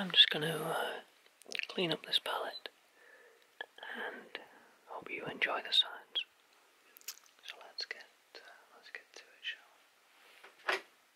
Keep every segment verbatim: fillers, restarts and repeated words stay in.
I'm just going to uh, clean up this palette and hope you enjoy the sounds. So let's get uh, let's get to it, shall we?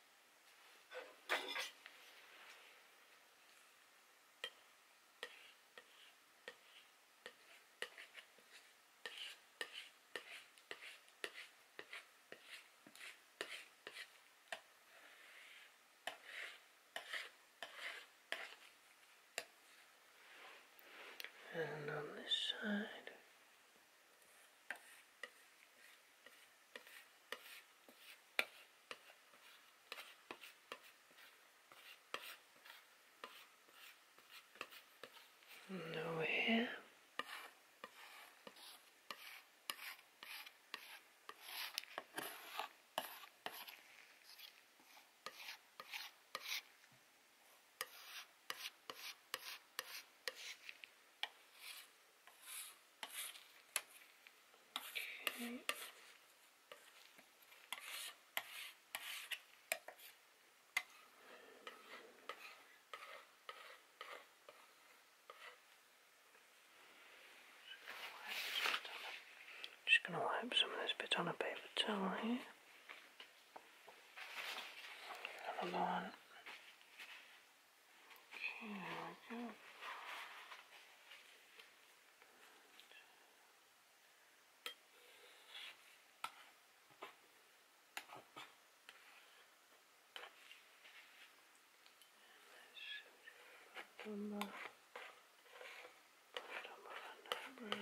And on this side. And over here. Okay. Just going to wipe some of this bit on a paper towel here. Another one. Okay, there we go. Number, number, number.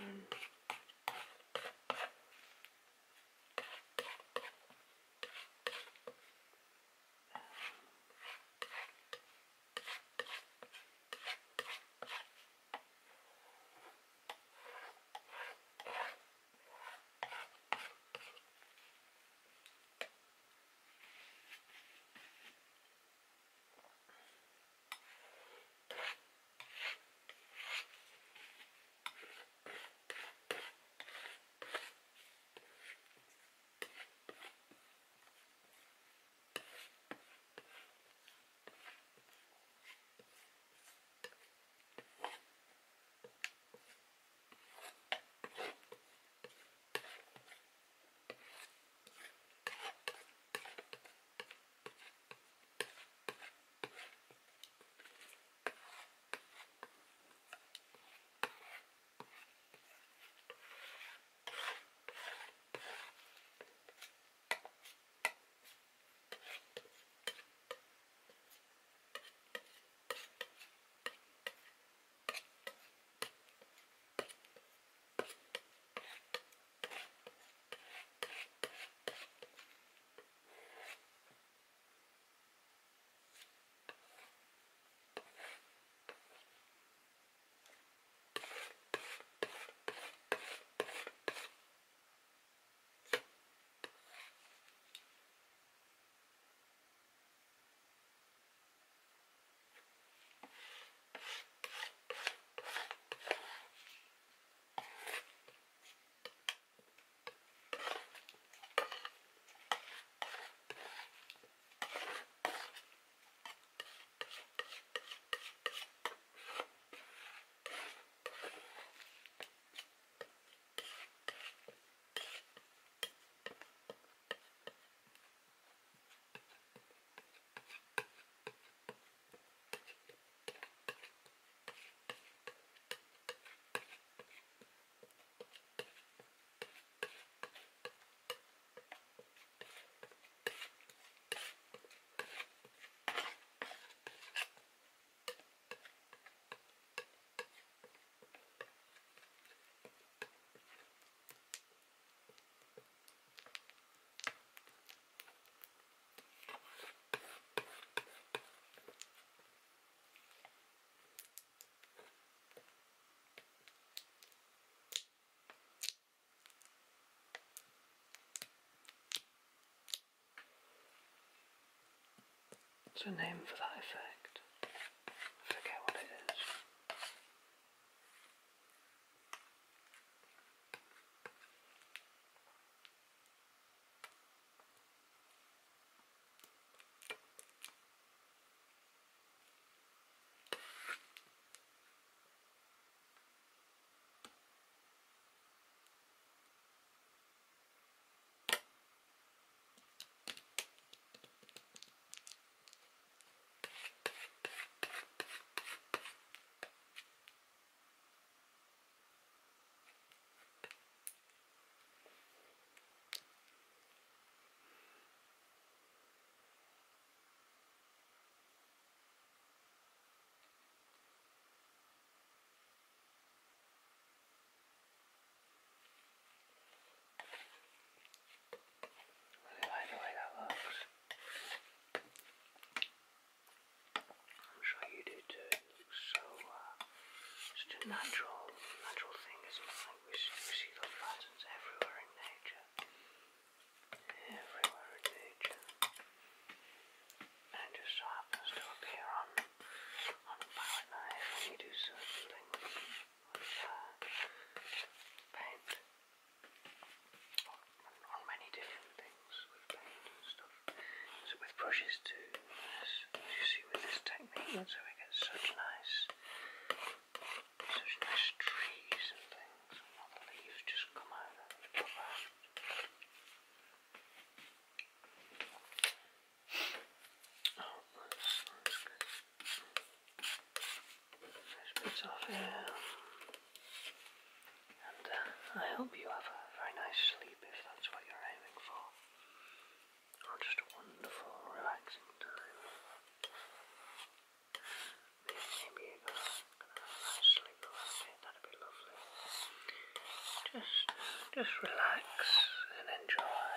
What's the name for that effect? I forget what it is. natural, natural thing, isn't it? Like we see, we see those patterns everywhere in nature. Everywhere in nature. And it just so happens to appear on, on a palette knife when you do certain things. With uh, paint. On many different things with paint and stuff. So with brushes too, as, as you see with this technique, that's how we get such nice, such nice trees and things. And all the leaves just come out of the cover. Oh, that's, that's good. There's bits off here. And uh, I hope you have a very nice sleep if that's what you're aiming for. Or just a wonderful, relaxing time. Maybe you're gonna, gonna have a nice sleep around it, that'd be lovely. Just, just relax and enjoy.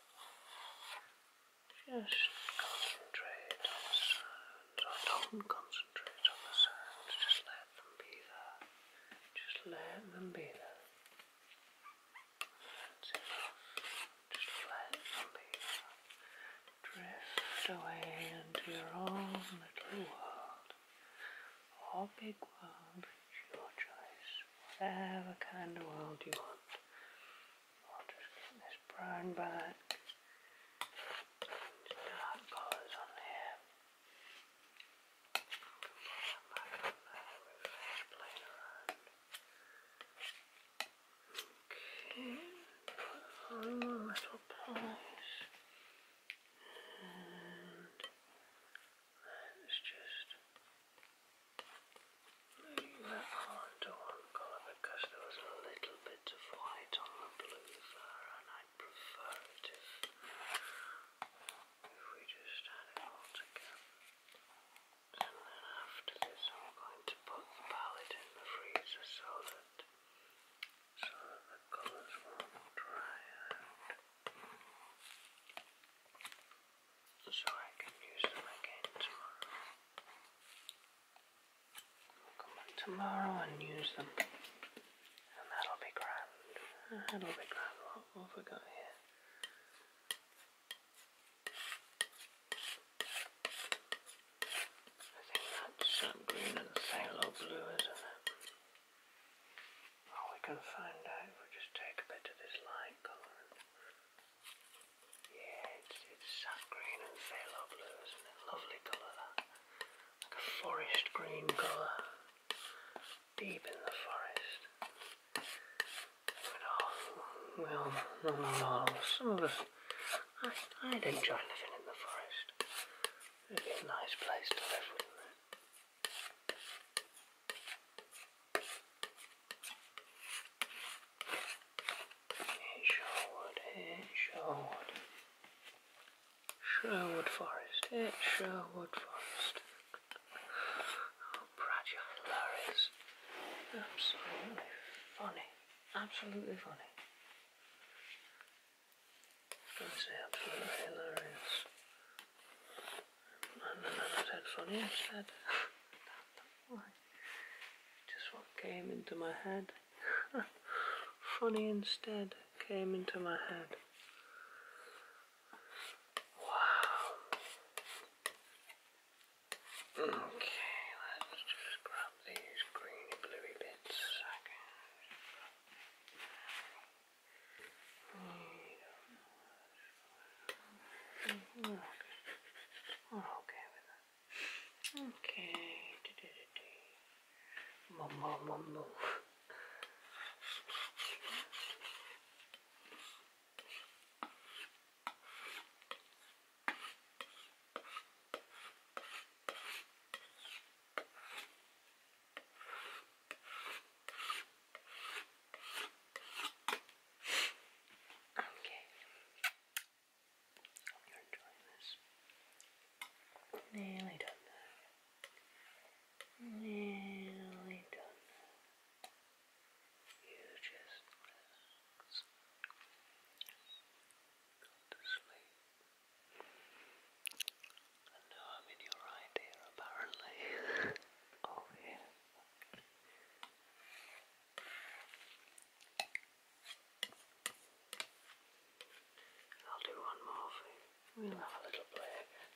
Just concentrate on the sounds, or don't concentrate on the sounds, just let them be there. Just let them be there. That's enough. Just let them be there. Drift away into your own little world. Or big world, it's your choice. Whatever kind of world you want. I'll just get this brown back. Dark colours on here. Put that back on there with finish playing around. Okay, put on one little place. And let's just leave that all into one colour because there was a little bit of white on the blue there, and I'd prefer it if, if we just had it all together. And then after this I'm going to put the palette in the freezer so that so that the colours won't dry out. So I can use them again tomorrow. I'll come back tomorrow and use them. And that'll be grand. That'll be grand. What, what have we got here? I think that's sap green and phthalo blue, isn't it? Oh, we can find out if we just take a bit of this light colour. Yeah, it's, it's sap green and phthalo blue, isn't it? Lovely colour that. Like a forest green colour. Deep in the forest. We all, we all, not all, some of us, I, I'd enjoy living in the forest. It'd be a nice place to live, wouldn't it? It sure would, it sure would. Sherwood Forest, it's Sherwood Forest. How fragile there is. Absolutely funny. Absolutely funny. I was going to say absolutely hilarious. And then I said funny instead. Why? Just what came into my head. Funny instead came into my head. Wow. Okay, let's just grab these greeny bluey bits a second. We're okay. We're okay with that. Okay. Mumble, mumble. Nearly done. Nearly done. We'll have a little play again.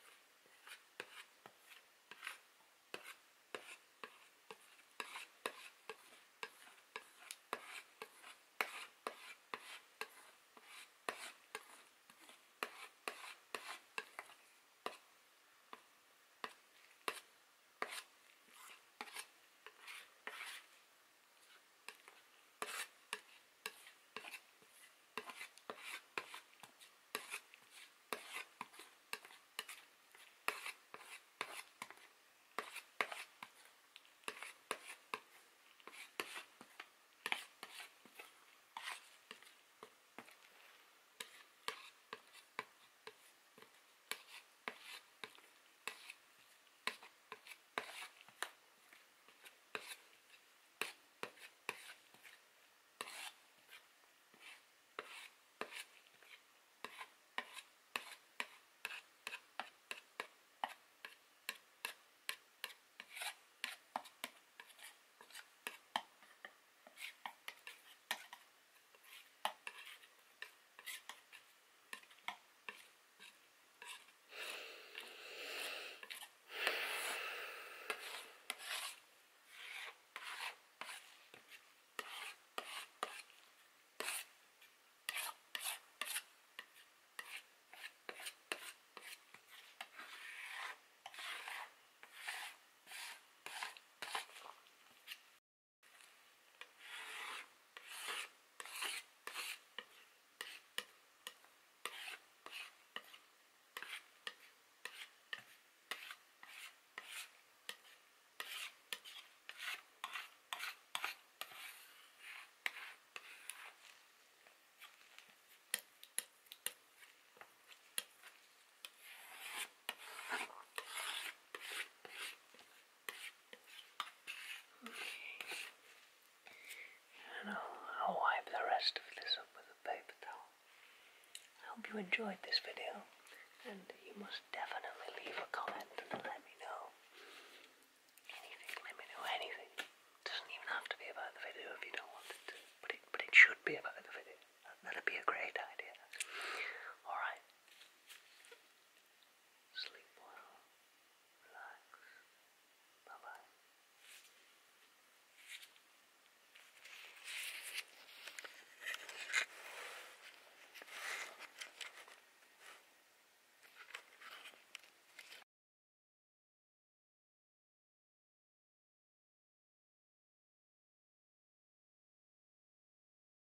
And I'll, I'll wipe the rest of this up with a paper towel. I hope you enjoyed this video, and you must definitely leave a comment